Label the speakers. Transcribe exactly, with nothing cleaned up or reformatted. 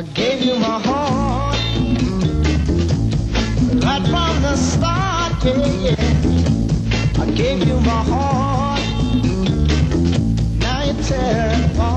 Speaker 1: I gave you my heart right from the start, yeah, yeah. I gave you my heart, now you tear it apart.